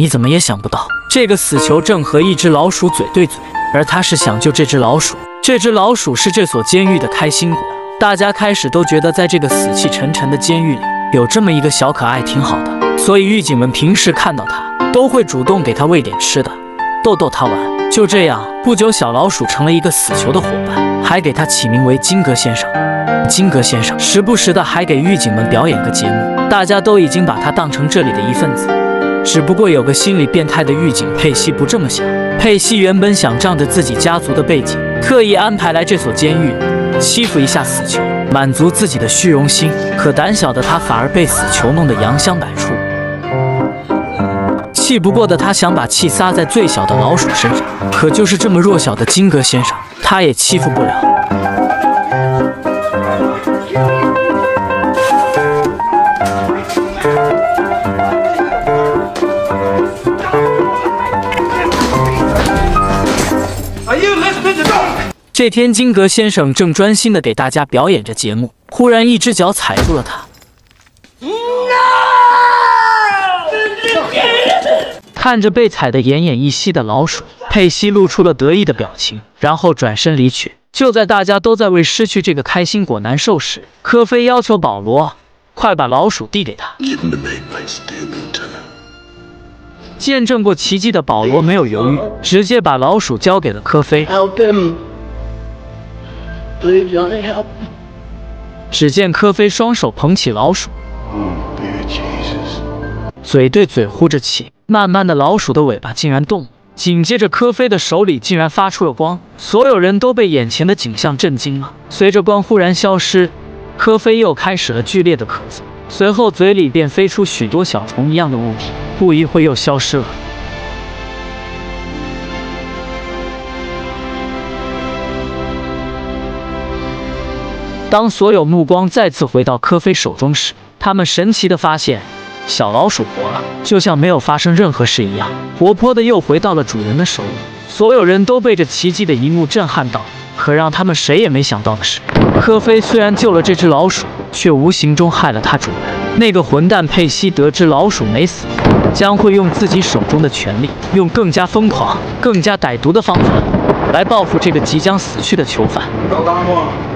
你怎么也想不到，这个死囚正和一只老鼠嘴对嘴，而他是想救这只老鼠。这只老鼠是这所监狱的开心果。大家开始都觉得，在这个死气沉沉的监狱里，有这么一个小可爱挺好的，所以狱警们平时看到他，都会主动给他喂点吃的，逗逗他玩。就这样，不久小老鼠成了一个死囚的伙伴，还给他起名为金格先生。金格先生时不时的还给狱警们表演个节目，大家都已经把他当成这里的一份子。只不过有个心理变态的狱警佩西不这么想。佩西原本想仗着自己家族的背景，特意安排来这所监狱欺负一下死囚，满足自己的虚荣心。可胆小的他反而被死囚弄得洋相百出。气不过的他想把气撒在最小的老鼠身上，可就是这么弱小的金格先生，他也欺负不了。这天，金格先生正专心地给大家表演着节目，忽然一只脚踩住了他。看着被踩得奄奄一息的老鼠，佩西露出了得意的表情，然后转身离去。就在大家都在为失去这个开心果难受时，科菲要求保罗快把老鼠递给他。见证过奇迹的保罗没有犹豫，直接把老鼠交给了科菲。只见科菲双手捧起老鼠，嘴对嘴呼着气，慢慢的老鼠的尾巴竟然动了，紧接着科菲的手里竟然发出了光，所有人都被眼前的景象震惊了。随着光忽然消失，科菲又开始了剧烈的咳嗽，随后嘴里便飞出许多小虫一样的物体，不一会又消失了。当所有目光再次回到科菲手中时，他们神奇地发现，小老鼠活了，就像没有发生任何事一样，活泼的又回到了主人的手里。所有人都被这奇迹的一幕震撼到，可让他们谁也没想到的是，科菲虽然救了这只老鼠，却无形中害了他主人。那个混蛋佩西得知老鼠没死，将会用自己手中的权力，用更加疯狂、更加歹毒的方法来报复这个即将死去的囚犯。